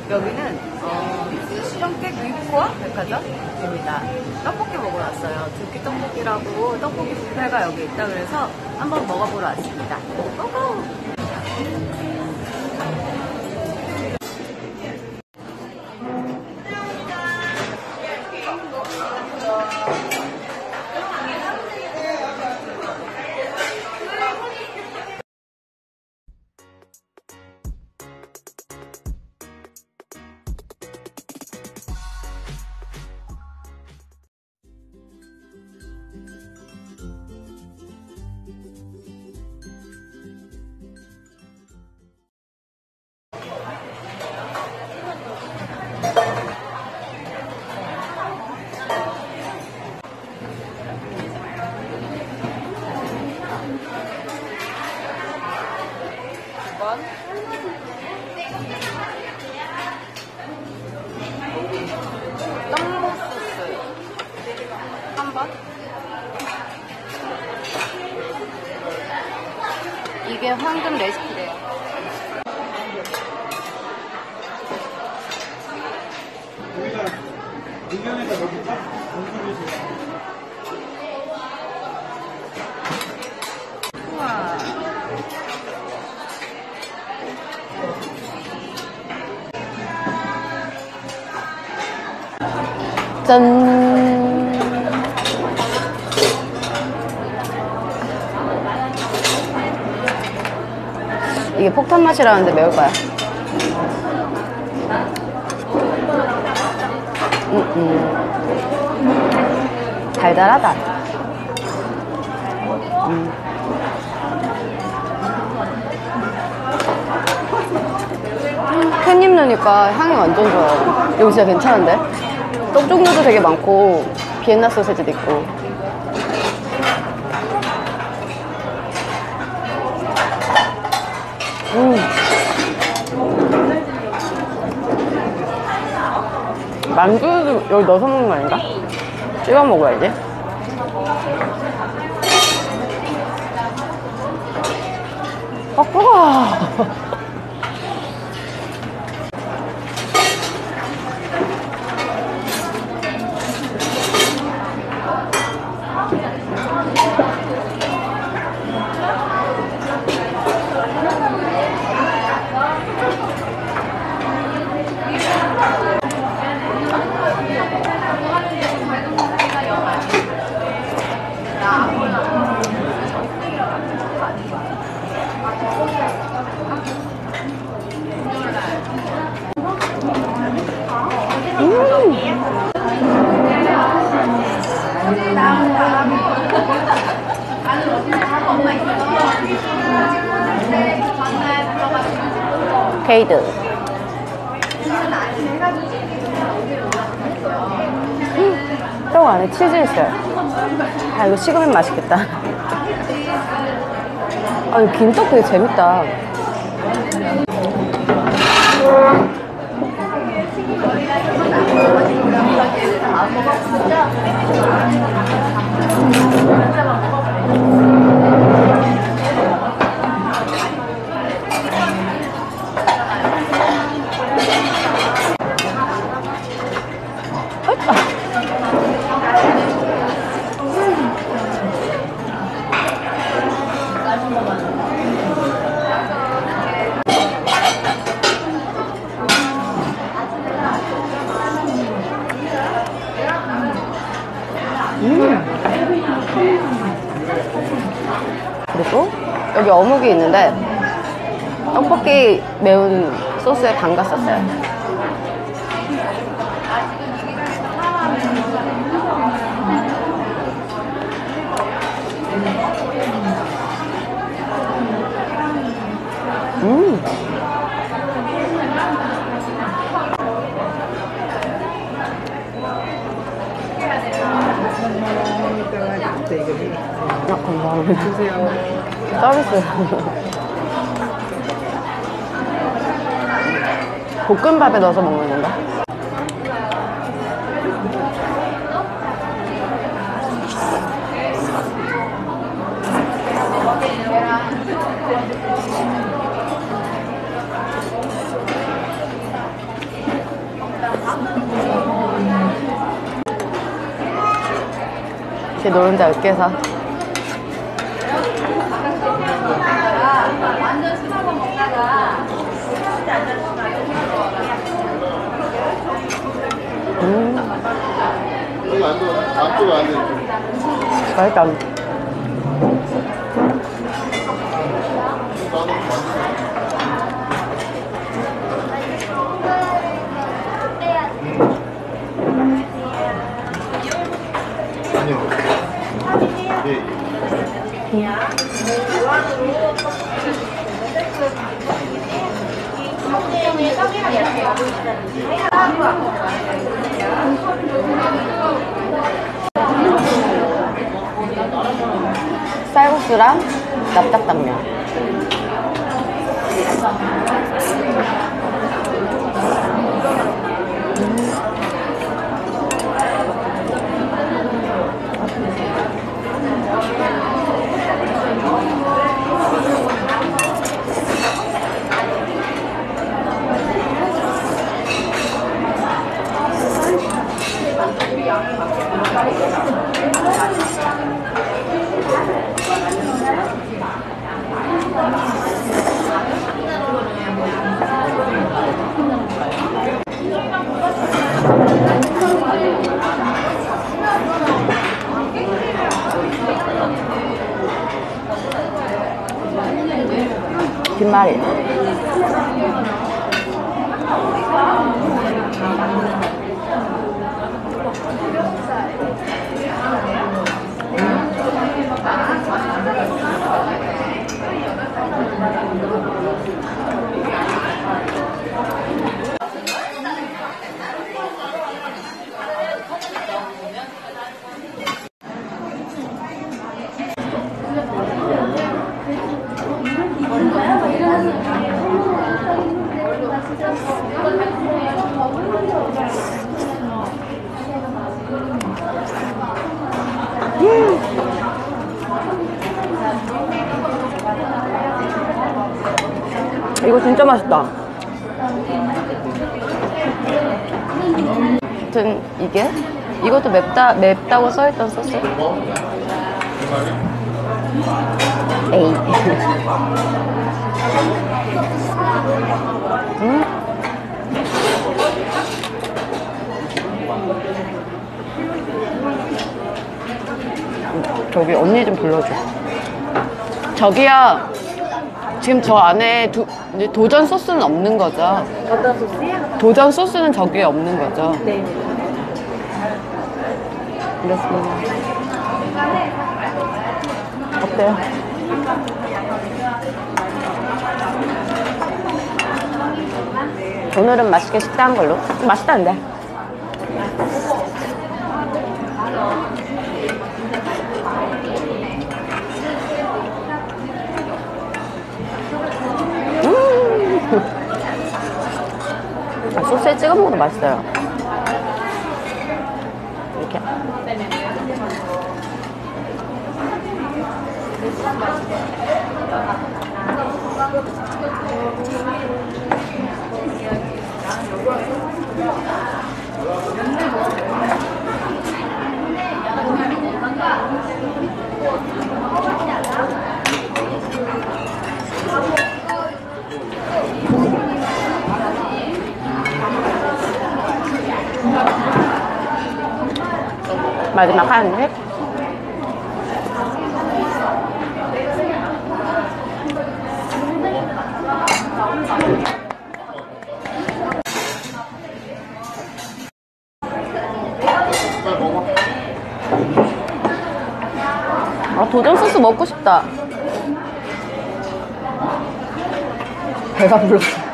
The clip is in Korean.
여기는 수정객 위코아 백화점입니다. 떡볶이 먹으러 왔어요. 두끼 떡볶이라고 떡볶이 뷔페가 여기 있다 그래서 한번 먹어보러 왔습니다. 고고! 떡국 소스 한 번. 이게 황금 레시피래요. 여기가 의견에다 넣을까? 우와. 짠. 이게 폭탄 맛이라는데 매울 거야. 달달하다. 캣닙 넣으니까 향이 완전 좋아요. 여기 진짜 괜찮은데? 떡 종류도 되게 많고 비엔나 소세지도 있고. 만두도 여기 넣어서 먹는 거 아닌가? 찍어 먹어야지. 뜨거워. 케이드. 떡 안에 치즈 있어요. 아, 이거 식으면 맛있겠다. 아, 이 긴 떡 되게 재밌다. 그리고 여기 어묵이 있는데 떡볶이 매운 소스에 담갔었어요. 감사합니다. 주세요. 서비스. 볶음밥에 넣어서 먹는 건가? 제 노른자 으깨서. 여기 안 들어. 안쪽에 안 돼. 맛있다. 아니요. 예. 쌀국수랑 납작당면. 김말이. 이거 진짜 맛있다. 아무튼 이것도 맵다고 써있던 소스. 에이. 저기 언니 좀 불러줘. 저기요. 지금 저 안에 이제 도전 소스는 없는 거죠? 어떤 소스요? 도전 소스는 저기에 없는 거죠? 네. 그렇습니다. 어때요? 오늘은 맛있게 식사한 걸로. 맛있다는데. 소스에 찍어 먹어도 맛있어요. 이렇게. 마지막 한 입. 아, 도전 소스 먹고 싶다. 배가 불렀어.